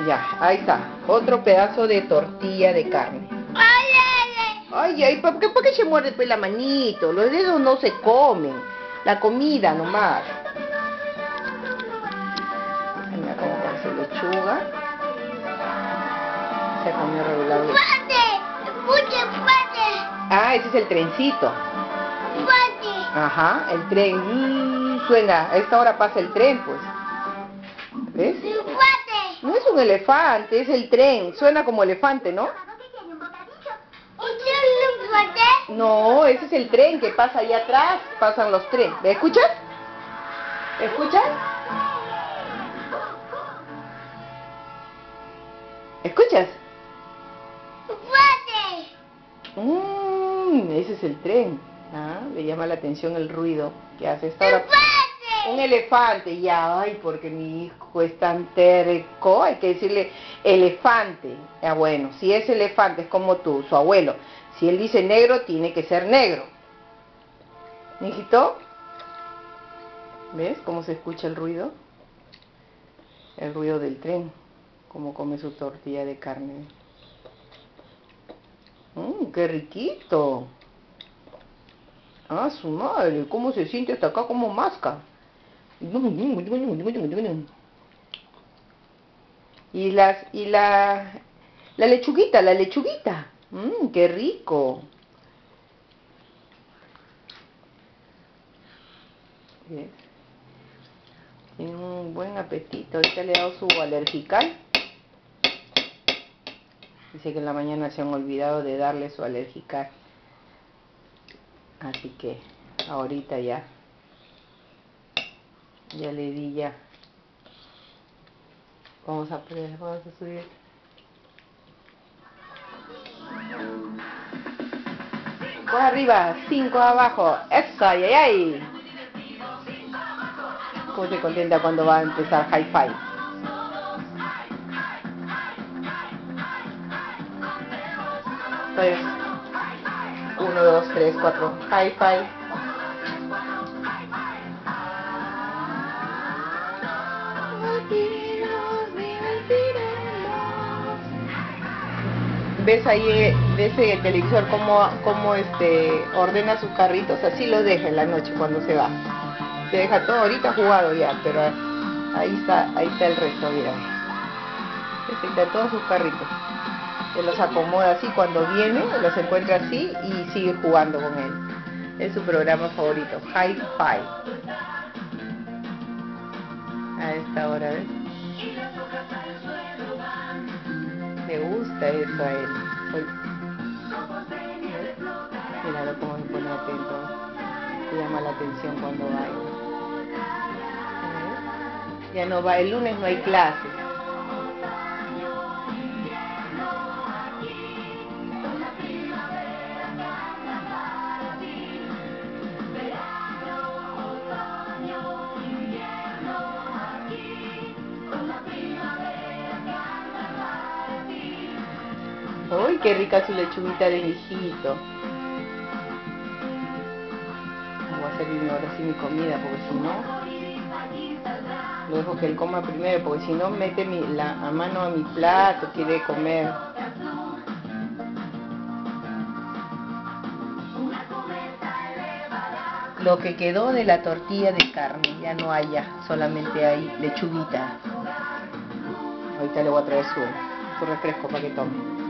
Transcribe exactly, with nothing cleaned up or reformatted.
Ya, ahí está. Otro pedazo de tortilla de carne. Ay, ay, ay. Ay, ay, ¿por qué, por qué se muerde pues la manito? Los dedos no se comen. La comida nomás. Mira cómo parece lechuga. Se comió regular. Fuerte, escuche, fuerte, Ah, ese es el trencito. fuerte. Ajá, el tren. Mm, suena. A esta hora pasa el tren, pues. ¿Ves? Fuerte. No es un elefante, es el tren. Suena como elefante, ¿no? ¿Usted es fuerte? No, ese es el tren que pasa allá atrás. Pasan los trenes. ¿Me escuchas? ¿Me escuchas? ¿Escuchas? Fuerte. Mmm, ese es el tren. Ah, le llama la atención el ruido que hace esta hora. Fuerte. Un elefante, ya, ay, porque mi hijo es tan terco, hay que decirle elefante. Ah, bueno, si es elefante es como tú, su abuelo. Si él dice negro, tiene que ser negro. ¿Mijito? ¿Ves cómo se escucha el ruido? El ruido del tren, cómo come su tortilla de carne. Mmm, qué riquito. Ah, su madre, cómo se siente hasta acá, como masca. Y las y la la lechuguita, la lechuguita. Mmm, qué rico. ¿Ves? Tiene un buen apetito. Ahorita le he dado su alergical. Dice que en la mañana se han olvidado de darle su alergical. Así que ahorita ya. Ya le di ya. Vamos a poner, vamos a subir. Cinco arriba, cinco abajo. Eso, ay, ay, ay. Cómo se contenta cuando va a empezar Hi-Fi. Entonces, uno, dos, tres, cuatro. Hi-Fi. ¿Ves ahí, ves el televisor cómo, cómo este, ordena sus carritos? Así lo deja en la noche cuando se va. Se deja todo ahorita jugado ya, pero ahí está, ahí está el resto, mira. Ahí está todos sus carritos. Se los acomoda así cuando viene, los encuentra así y sigue jugando con él. Es su programa favorito, Hi-Fi. A esta hora, ¿ves? Le gusta eso a él. Soy... Míralo cómo se pone atento. Se llama la atención cuando baila. Ya no va, el lunes no hay clase. ¡Uy, qué rica su lechuguita de hijito! Voy a servir ahora sí mi comida, porque si no, lo dejo que él coma primero, porque si no mete mi, la a mano a mi plato, quiere comer. Lo que quedó de la tortilla de carne, ya no hay ya, solamente hay lechuguita. Ahorita le voy a traer su, su refresco para que tome.